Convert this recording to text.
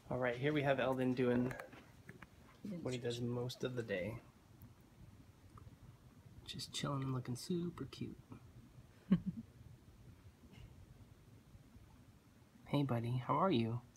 Alright, here we have Elden doing what he does most of the day. Just chilling and looking super cute. Hey buddy, how are you?